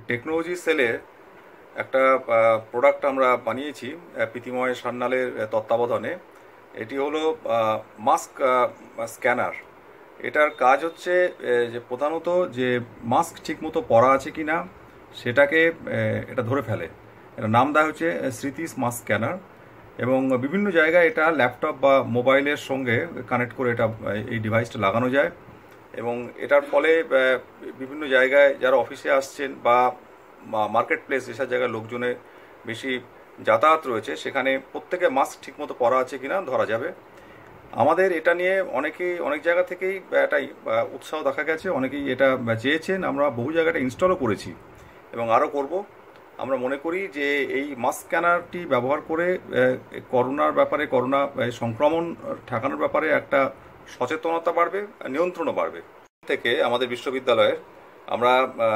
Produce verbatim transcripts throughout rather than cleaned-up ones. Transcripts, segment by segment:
Technology সেলের একটা product আমরা বানিয়েছি প্রীতিময় সান্যালের তত্ত্বাবধানে। এটি হলো মাস্ক স্ক্যানার। এটার কাজ হচ্ছে যে প্রধানত যে মাস্ক ঠিকমতো পরা আছে কি না সেটাকে এটা ধরে ফেলে। এটার নাম দেওয়া হচ্ছে স্মৃতিস মাস্ক স্ক্যানার, এবং বিভিন্ন জায়গায় এটা ল্যাপটপ বা মোবাইলের সঙ্গে কানেক্ট করে এটা এই ডিভাইসটা লাগানো যায়। এবং এটার ফলে বিভিন্ন জায়গায় যারা অফিসে আসছেন বা মার্কেট প্লেস যেসব জায়গায় লোকজনের বেশি যাতায়াত রয়েছে সেখানে প্রত্যেকে মাস্ক ঠিকমতো পরা আছে কিনা ধরা যাবে। আমাদের এটা নিয়ে অনেকেই অনেক জায়গা থেকেই একটা উৎসাহ দেখা গেছে, অনেকেই এটা চেয়েছেন। আমরা বহু জায়গাটা ইনস্টলও করেছি এবং আরও করব। আমরা মনে করি যে এই মাস্ক স্ক্যানারটি ব্যবহার করে করোনার ব্যাপারে, করোনা সংক্রমণ ঠেকানোর ব্যাপারে একটা সচেতনতা বাড়বে, নিয়ন্ত্রণও বাড়বে। থেকে আমাদের বিশ্ববিদ্যালয়ের আমরা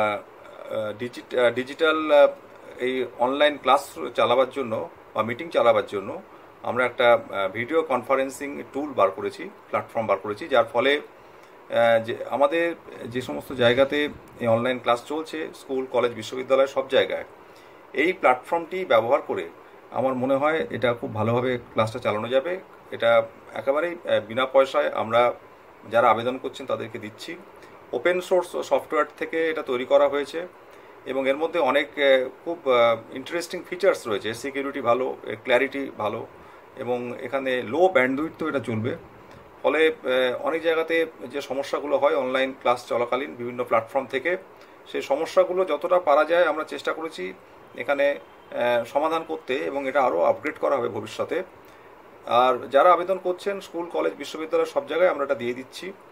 ডিজিটাল এই অনলাইন ক্লাস চালাবার জন্য বা মিটিং চালাবার জন্য আমরা একটা ভিডিও কনফারেন্সিং টুল বার করেছি, প্ল্যাটফর্ম বার করেছি, যার ফলে যে আমাদের যে সমস্ত জায়গাতে এই অনলাইন ক্লাস চলছে, স্কুল, কলেজ, বিশ্ববিদ্যালয় সব জায়গায় এই প্ল্যাটফর্মটি ব্যবহার করে আমার মনে হয় এটা খুব ভালোভাবে ক্লাসটা চালানো যাবে। এটা একেবারেই বিনা পয়সায় আমরা যারা আবেদন করছেন তাদেরকে দিচ্ছি। ওপেন সোর্স সফটওয়্যার থেকে এটা তৈরি করা হয়েছে এবং এর মধ্যে অনেক খুব ইন্টারেস্টিং ফিচার্স রয়েছে। সিকিউরিটি ভালো, ক্ল্যারিটি ভালো, এবং এখানে লো ব্যান্ডউইডথেও এটা চলবে। ফলে অনেক জায়গাতে যে সমস্যাগুলো হয় অনলাইন ক্লাস চলাকালীন বিভিন্ন প্ল্যাটফর্ম থেকে, সেই সমস্যাগুলো যতটা পারা যায় আমরা চেষ্টা করেছি এখানে সমাধান করতে, এবং এটা আরও আপগ্রেড করা হবে ভবিষ্যতে। আর যারা আবেদন করছেন স্কুল, কলেজ, বিশ্ববিদ্যালয় সব জায়গায় আমরা এটা দিয়ে দিচ্ছি।